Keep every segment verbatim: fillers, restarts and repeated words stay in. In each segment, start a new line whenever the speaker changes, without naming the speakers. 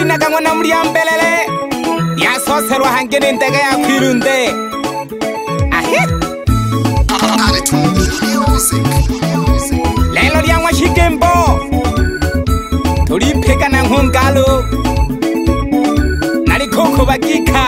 Nina kangona mliambelele ya soserwa hangene ndege ya kwirunde ahe lelo lyangwa shikembo tulipeka na nkungalo nali koko bagika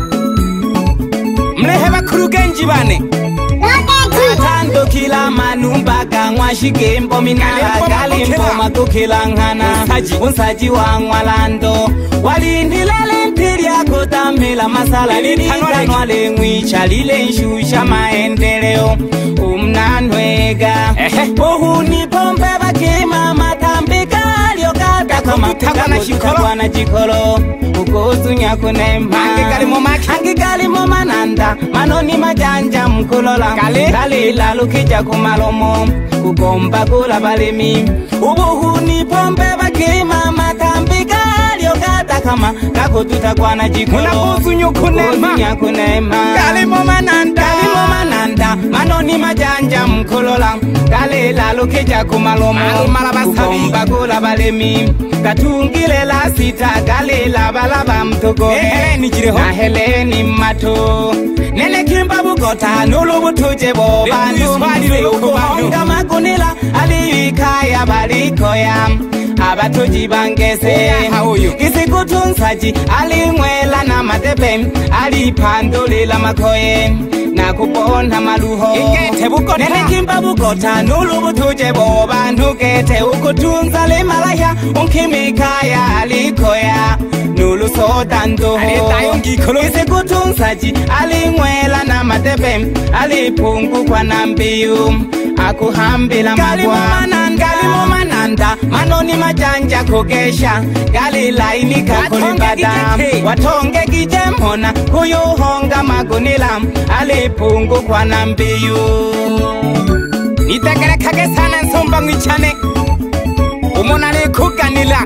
mlehe bakuru genji bane Tando kila manumba kangwa shikembo minala galimbo makukila ngana unsaji wa ngwalando walindilele mpiria kutamila masala lilitanwa lengwicha lile nshusha maendeleo umnanwega uhuni pombe bakima matambika liokata kama kutakwa na jikolo ukuzunya kunema angigali mo mananda manoni majanja mkulola kale lalukija kumalomo kukomba kula balimi ubuhuni pombe bakima matambika liokata kama kako tutakwa na jikolo ukuzunya kunema angigali mo mananda mananda manoni majanja mkulola kale lalukija kumalomo kukomba kula balimi katungile la sita kale la balaba mtoko heleni jireho na heleni mato nene kimba bugota nulu butuje bo bandu kubanga makunila aliwikaya balikoya abatoji bangese isikutunsaji alimwela na matepe alipandulila makoye na kupona maluho nene kimba bugota nulu butuje bo bandu kete ukutunza le malaya unkimikaya alikoya nulu sotandoho ise kutunsaji alimwela na matepe alipungu kwa nambiyu akuhambila magwa galimo mananda manoni majanja kukesha gali laini kakulibada watonge kijemona kuyuhonga magunila alipungu kwa nambiyu nitekele kage sana nsomba ngwichane umona likuganila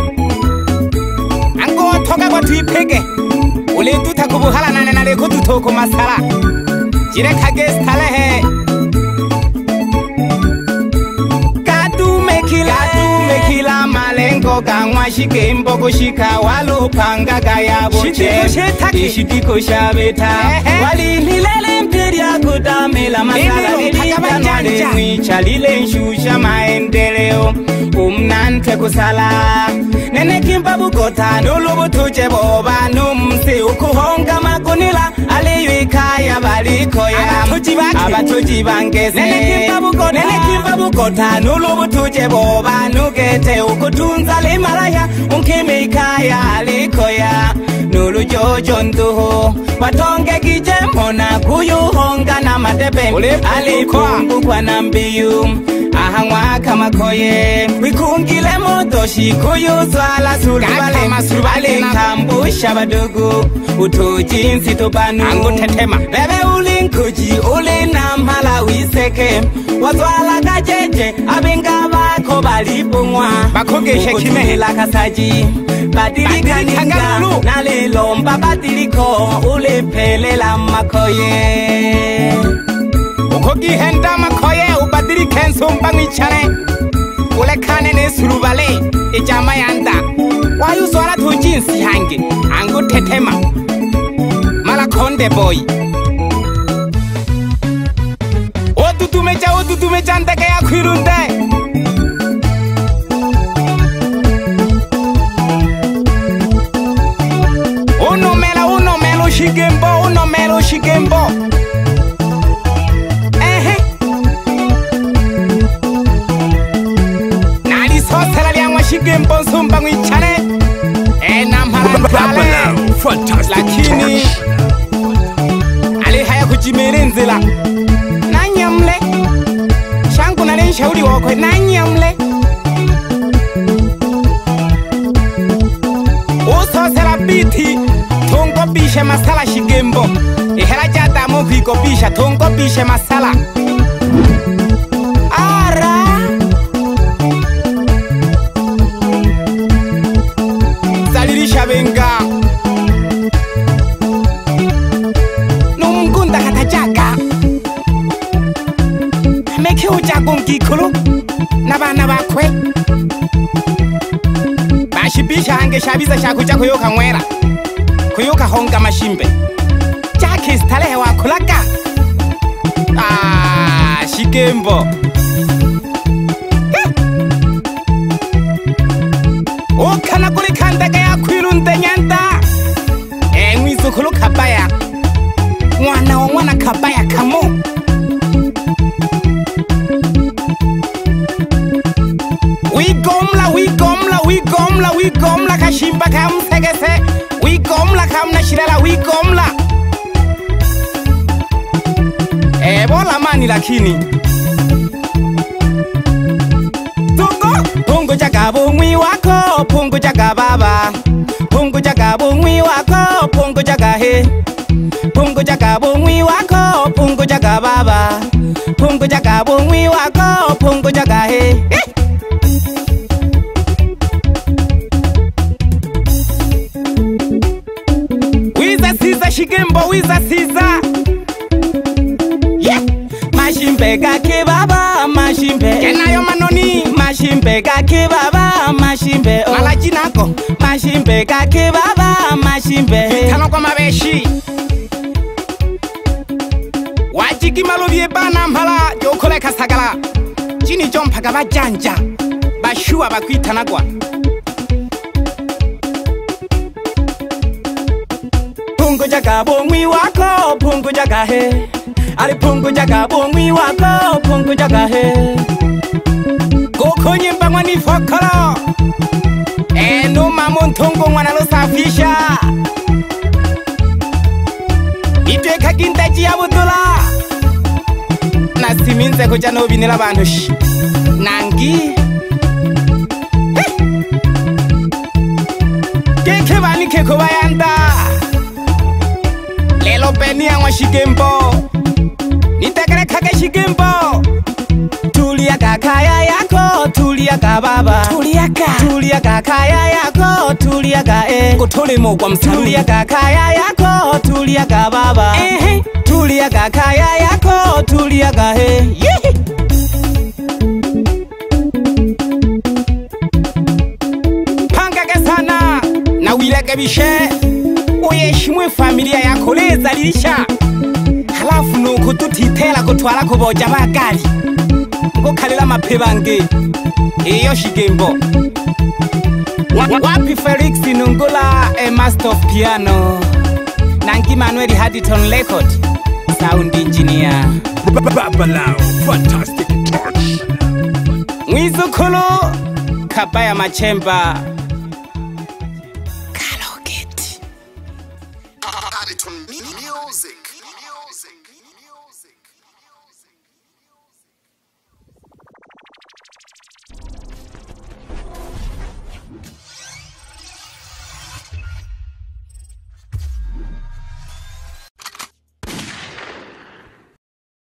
ango toga kwa tuipege ule duta kubuhala nane na leku tutoko masala jire kage stalehe kadume kila dume kila malengo kangwa shikembo kushika walupanga gaya bote ishitiko shabeta wali nilele mpiria kutamela masala nilitanwale mwicha lile nshusha maendeleo umnante kusala nene kimba bugota nulubu tuje boba numsi ukuhonga makunila aliwikaya balikoya abatoji bangese nene kimba bugota nulubu tuje boba nukete ukutunza limalaya unkimikaya alikoya nulu jojo nduho watonge kijemona kuyuhonga na matepe alipungu kwa nambiyu ahangwa kama koye wikungile motoshi kuyuzwala surubale kambusha badugu utujinsi tubanu angutetema bebe ulinkuji ulinamhala wiseke wazwala kajeje abengabako balibungwa bakogeshe kimehela kasaji badilikaninga nalilomba badiliko ulipelela makoye ukogihenda makoye ubadiri kenso mbangichane ulekane ne surubale ijama yanda wayuzwala tujinsi hange angutetema malakonde boy otutumecha otutumecha ndeke ya kwirunde uno mela uno melo shikembo uno melo shikembo shikembo nsumba ngwichane ena mharantale lakini alihaya kujimelenzela nanyamle shangu nale nshauri wakwe nanyamle usosela biti tungobishe masala shikembo ihela jatamu kwikobisha tungobishe masala ara benga numgunda katajaga meke ujago ngikulu nabana bakwe ashibisha hange shabiza shakuja kuyoka mwera kuyoka honga mashimbe jake stalehe wakulaka ah shigembo okana kuli kandaga ya kwirunde nyanda e mwizukulu kabaya mwana wa mwana kabaya kamo wigomla wigomla wigomla wigomla kashimba kamsegese wigomla kamnashirala wigomla e bola mani lakini tungo pungu jagabo mwi wako pungu jagababa pungu jagabo mwi wako pungu jagahe pungu jagabo mwi wako pungu jagababa pungu jagabo mwi wako pungu jagahe eh! Shigembo wiza siza yeah. Mashimbe gake baba mashimbe kenayo manoni mashimbe gake baba mashimbe oh. Malaji nako mashimbe gake baba mashimbe kano kwa mabeshi wajiki maluvye bana mpala jokole kasagala jini jompaga bajanja bashua bakwitanagwa pungu jagabo mwi wako pungu jagahe ali pungu jagabo mwi wako pungu jagahe gokonye mbangwa ni fokolo eno mamuntungu mwana lusafisha itweka kintaji ya butula nasiminze kuja nobinila bantu shi nangi keke bani keko bayanda lelo beni ya shigembo nitekere kage shigembo tulia kakaya yako tulia kababa tulia ka tulia kakaya yako tulia ka eh kutole mo kwa msalu tulia kakaya yako tulia kababa eh tulia kakaya yako tulia ka eh panga ke sana na wileke bishe uyeshimwe familia yako lezalisha halafu nuko tutitela kutwala kuboja bagali ngo kalila mapebange iyo shigembo wapi Felix Nungula a master of piano nangi Manuel Haditon record sound engineer
Babalao fantastic touch
mwizukulu kabaya machemba